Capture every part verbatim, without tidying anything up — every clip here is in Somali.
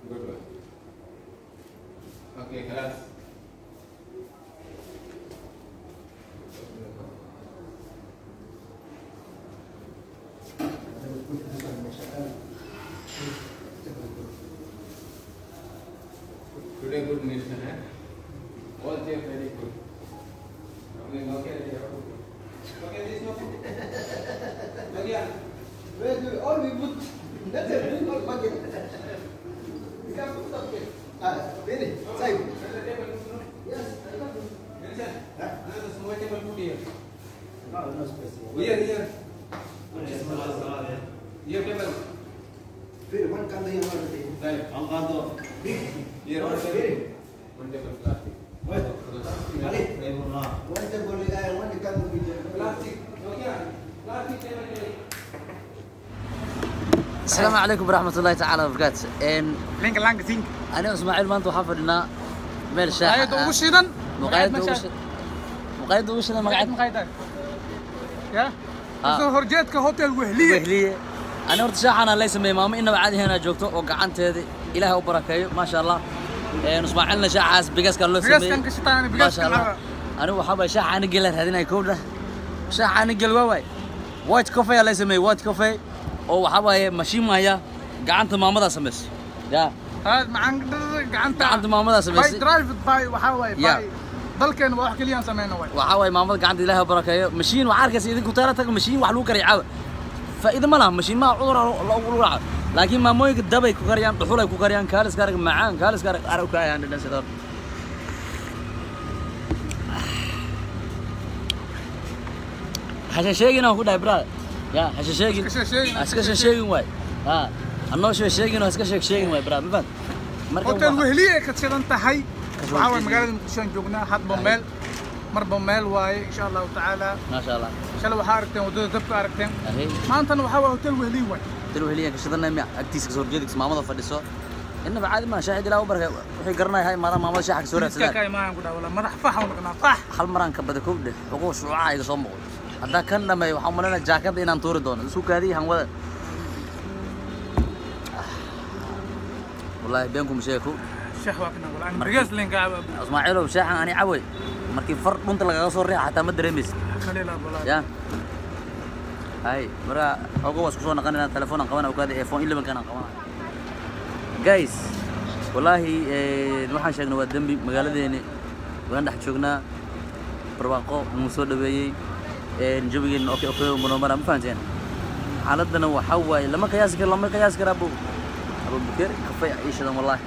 Good. Okay, class. Today good mission, eh? All chef very good. Okay, okay, okay, this no. Okay, where do all we put? That's it. We all bucket. We can put something. Ah, really? Side. Yes. Another small table put here. No, no space. Here, here. Here table. फिर one can नहीं हमारे थे. Right. हम कान तो big. Here one table. One table plastic. What? Kali. One table eh one can be Plastic. Okay. Plastic table. السلام عليكم ورحمة الله تعالى وبركاته. إن لينك لانك زين. أنا إسماعيل مانتو حافظنا ميل شاحة. مقايد وشيدن. مقايد وش. مقايد وشيدن مقايد. مقايد. يا. هرجت كهوتيل وهلية. وهلية. أنا ورد شاحة أنا ليس ميمام إنه بعد هنا جوكتو وقعنت هذه إلهي وبركاته ما شاء الله. إسماعيلنا شاحة بيجاس كان له سمي. بيجاس كان كشتاني بيجاس كان. أنا وحبا شاحة نقل هذين يكون شاحة نقل واي. وايت كوفي ليس مي وايت كوفي. oo waxa waaye mashiin maaya gacanta maamada sameys ya hada macaan gacanta gacanta maamada sameys by drive by waxa waaye by dalkeen wax kaliya sameeyna way waxa waaye maamada gacanta ilaahay barakeeyo mashiin waxa arkaysa idinku taara tag mashiin wax lagu kariyo faa'iido ma laha mashiin ma cudur lagu raaco laakiin maamooyinka dabay ku kariyaan dhuxul ay ku kariyaan kaalis gaar macaan kaalis gaar arag ka ayaan dhan sidoo haja sheegina ku dhaay brother يا هش شيء اسكش شيء واي ها انا شو شيء انه اسكش شيء واي برا ما فهمت هوتيل وهليه كتشدن تحي وعاون مقالة مقدشان جوجنا حد بوميل مر بوميل واي ان شاء الله تعالى ما شاء الله ان شاء الله waxaa aragteen wadada dabka aragteen maantana waxa waa hotel wehliye waay hotel wehliye ka shidana ma agtiisa soo jeedix maamada fadhiso inaba caadi ma shaahid ilaa u barkay wixii garanay hay maada maamada shaaxa soo raadsadaan ka imaan ku dhaawala madax fax oo noqonaa fax hal maran ka bada koob dhix ugu shuuca iga soo muuqdo هذا كان لما يحملنا جاكيت إن أنطور دون سوق هذه هم ولا والله بينكم شيكو شيخ واقنا ولا أنا برجس لينك اسماعيل وشاحن أنا عوي مركي فرق كنت لقى صور ريحة حتى مدري ميس خلينا بلا يا هاي مرة أقوى سكسونا قننا تلفونا قوانا وكذا إيفون إلا من كان قوانا جايز والله نوحنا شغلنا ودم مقالة ديني وعند حشوقنا برواقو المسود بيجي نجيبين أوكي أوكي ومنومر ما فهمتين حالتنا وحواي لما قياس كر لما قياس كر أبو أبو بكر كفاية عيش هذا والله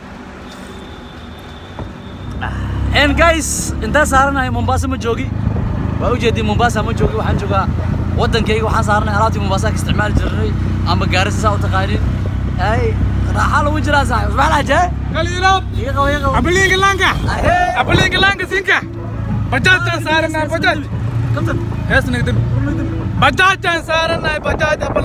إن جايز أنت صارنا هاي مومباسا متجوجي وأوجدي مومباسا متجوجي وحنجوجا ودن كي وحن صارنا أراتي مومباسا كاستعمال جري أما جارس ساو تقاليد هاي راح على وجرا صاحب اسمع لا جاي قليلا يقو يقو أبليك لانكا أبليك لانكا سينكا بجاج صارنا بجاج كمتن هيس نقدم بجاج صارنا بجاج أبل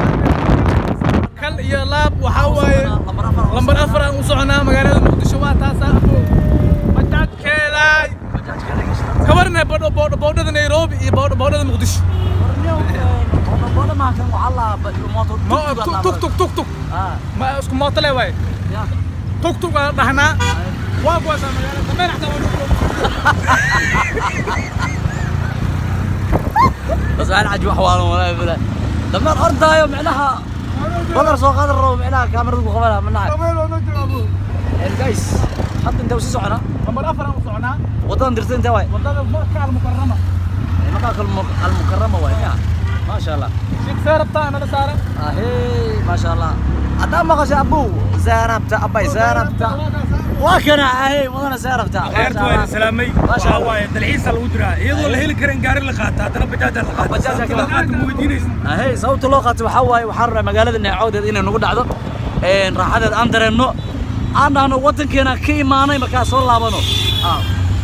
كل يلاب وحواي لمبر أفر وصعنا مقالة مقدشوات تاسافو بجاج كلاي كبرنا بود بود بود نيروبي بود بود مقدش بود ما كان وحلا موتور ما توك توك توك توك ما اسكو موتور لا واي توك توك دهنا واقوا سامي كمان حتى بس أنا عجوا حوالهم ولا يبلا لما الأرض دايم معناها بدر سوق هذا الروم معناها كاميرا وخبرها منها كاميرا ونجربه الجايس حط انت وسيسو عنا لما الأفر وصعنا وطن درتين انت واي وطن مكة المكرمة مكة المكرمة واي ما شاء الله شيك ساربتا أنا لسارة اهي ما شاء الله أنا ما قصي أبو زاربتا أبي زاربتا وكنا اهي وانا زاربتا خيرت وين سلامي ما شاء الله واي دلعيس الودرا يضل هيل كرن قاري لخاتا ترى بجاج لخاتا بجاج لخاتا مويدينيس اهي صوت لوقت وحواي وحر مقالة إن عودة إن نقول دعوة إن راح هذا أندر إنه أنا أنا وطن كنا كي ما أنا مكان صور لابنو آه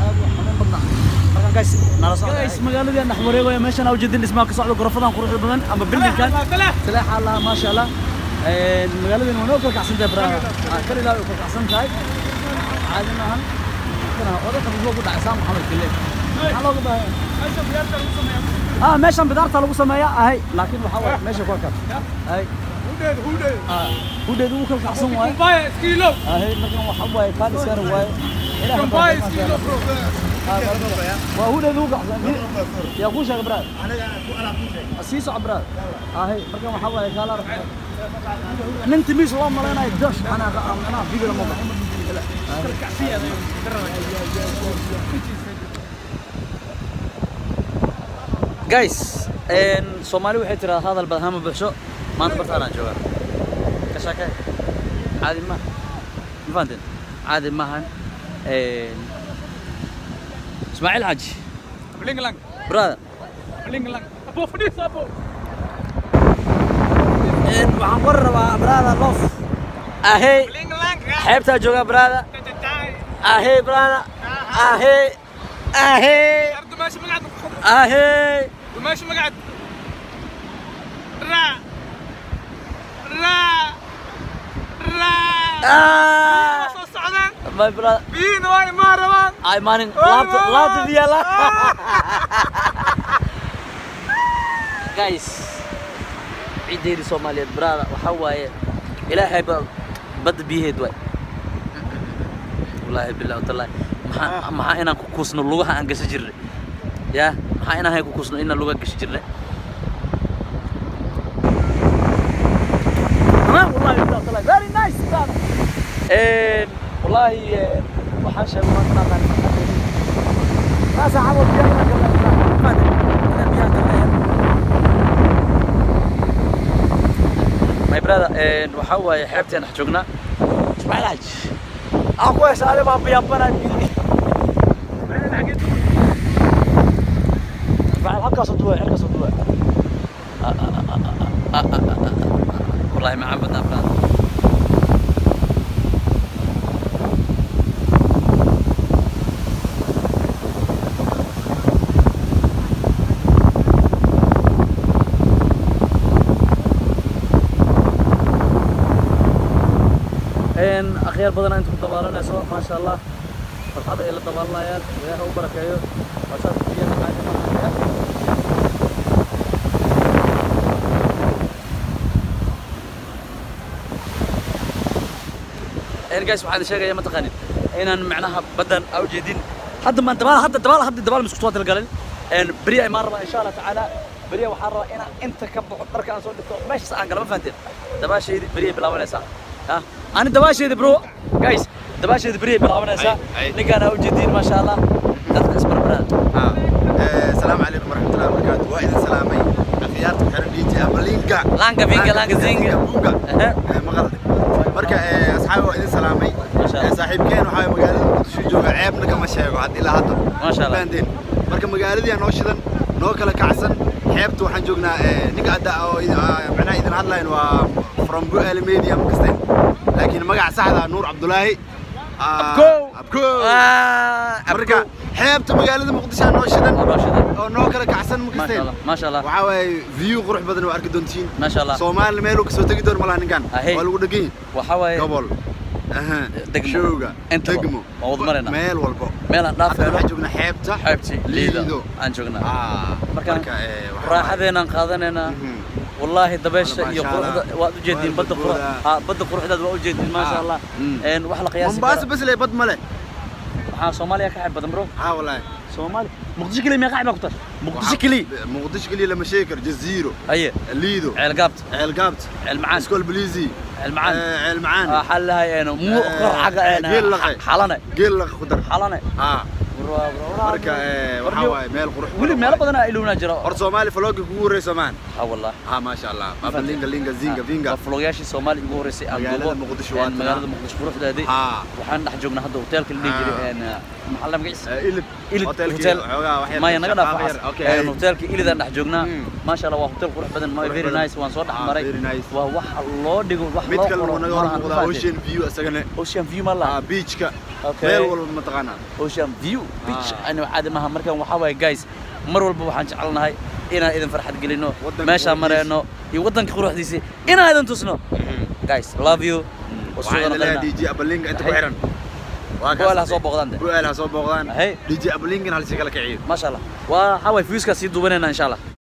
جايس جايس مقالة دي نحن مريقة ماشان أوجد الاسماء كصعد غرفتهم خروج البلد أما بالليل كان سلاح الله ما شاء الله المقالة دي منو كل كحسن تبرا كل لا كل كحسن كاي عادنا هم كنا أوضح في الوقت عسام محمد كله حلو كده اه ماشان بدارت لو سمايا هاي لكن محاول ماشي كوكب هاي hudheed hudheed hudheed uu kala kacsan waaye kumbaya iskiilo ahay markan waxa waaye kaan iskar waaye kumbaya iskiilo bro waa hudheed uu kacsan yaa ku sheegay brad aniga ana ku sheegay asiiso brad ahay markan waxa waaye kala arag nin timis loo maleynayo josh ana ana video ma baxay guys en Soomaali waxay tiraahdaa hadal badan ma baxsho maanta bartaan aan joogaa ka shaqay caadi ma mafantin caadi maahan en Ismail Haji blingalang brother blingalang abo fadhiis abo en waxaan qor rabaa brother lof ahey blingalang xeebta jooga brother ahey brother ahey ahey ardu maashi magacad ahey ماشي مقعد را را را آه صعدان my brother بين واي ما روان ay maanin laabta laabta biya la guys ciideedi Soomaaliyeed brother waxa waaye ilaahay bad biyeed way wallahi billahi taala maxaa maxaa inaan ku kuusno lugaha aan gasho jirnay ya maxaa inaan hay ku kuusno inaan lugaha gasho jirnay والله والله very nice brother eh والله waxaan sheegay ma taqaan ma saxabo biyana kala ma ina biya kala my brother eh waxa waaye xeebteen wax joognaa Ismail Haji aan ku heesaale baan biya banaan بعد هكا صدوه هكا صدوه والله ما عبدنا فلان ان اخير بدنا انتم تبارنا سوا ما شاء الله فرحه الى تبارنا يا ويا هو بركايو ما شاء الله إن جالس واحد شيء يا متقنين إن معناها بدن أو جدين حتى ما دبال حتى دبال حتى دبال مسكوت القليل إن بريء مرة إن شاء الله تعالى بريء وحرة إن أنت كبر بركة أنا صوت ماشي ساعة قلب ما فهمت دبال شيء بريء بلا ولا ساعة ها أنا دبال شيء برو جايز دبال شيء بريء بلا ولا ساعة نكان أو جدين ما شاء الله تذكر اسم البلد ها السلام عليكم ورحمة الله وبركاته وإذا سلامي أخيارتك حربيتي أبلينكا لانكا فينكا لانكا زينكا مغلط marka asxaab waa idin salaamay saaxiibkeen waxa magaalada Muqdisho jooga ceebna kama sheego had ilaa hadda ma sha Allah baandeen marka magaaladii noo shidan noo kala kacsan xeebta waxaan joognaa ninka ada oo macna idin hadlayn waa from Bu'aal Media makasteen laakiin magac saxda Nuur Abdullaahi abko abko marka xeebta magaalada Muqdisho noo shidan oo noo kala kacsan makasteen ma sha Allah waxa way view qurux badan oo arki doontiin ma sha Allah Soomaali meel uu ka soo tagi doon malaha ninkan waa lagu dhagay waxa way gobol aha degmo انت دقمو موض مرنا ميل والبو ميل aan dhaafay waxaan joognaa xeebta xeebti liido aan joognaa ah marka raaxadeena qaadanayna wallahi dabeesha iyo quruxda waad u jeedin badda qurux ha badda quruxdaad waa u jeedin ma sha Allah een wax la qiyaasi Mombasa bas lay bad male waxa Soomaaliya ka xib badan bro ha wallahi Soomaali Muqdisho kaliya ma qaxba ku tar Muqdisho kaliya Muqdisho kaliya lama sheekar jaziiro aye liido ceel gaabt ceel gaabt ceel macaan iskool baliisi ceel macaan ceel macaan xalaha eeno mu qor xaga eeno xalana geel la qudar xalana ha marka waxa way meel qurux wali meel badan ay ilowna jiro hor Soomaali vlog ugu horeeyay maan ha wallahi ha ma sha Allah ma linga linga zinga vinga vlogyaashii Soomaali ugu horeeyay aan magaalada Muqdisho waa magaalada Muqdisho quruxdeedii waxaan dhex joognaa hadda hotelka la jiray een maxalla magaciisa ilid ilid hotel ma yanaga dhaafay een hotelka ilidaan dhex joognaa ma sha Allah waa hotel qurux badan ma very nice waan soo dhex maray waa wax loo dhigo wax loo qoro naga ocean view asagana ocean view ma la beachka meel walba ma taqaana ocean view beach أنا وعاد ما هم مركان وحواي جايز مر والبو وحن شعلنا هاي إنا إذا فرحت قلنا ماشى مرينا يودن كروح ديسي إنا إذا تصنو جايز love you وصلنا لا دي جي أبلينج أنت بحرن بقولها صوب بغدان ده بقولها صوب بغدان هاي دي جي أبلينج هالشيء كلك عيد ما شاء الله وحواي فيوس كسيد دوبنا إن شاء الله